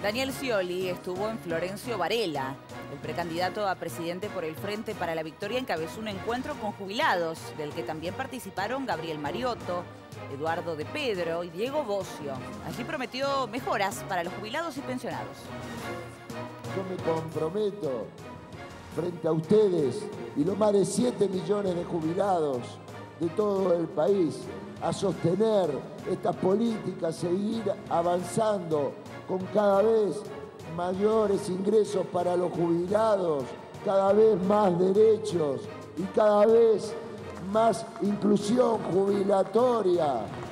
Daniel Scioli estuvo en Florencio Varela. El precandidato a presidente por el Frente para la Victoria encabezó un encuentro con jubilados, del que también participaron Gabriel Mariotto, Eduardo de Pedro y Diego Bocio. Allí prometió mejoras para los jubilados y pensionados. Yo me comprometo frente a ustedes y los más de 7 millones de jubilados de todo el país a sostener estas políticas, seguir avanzando con cada vez mayores ingresos para los jubilados, cada vez más derechos y cada vez más inclusión jubilatoria.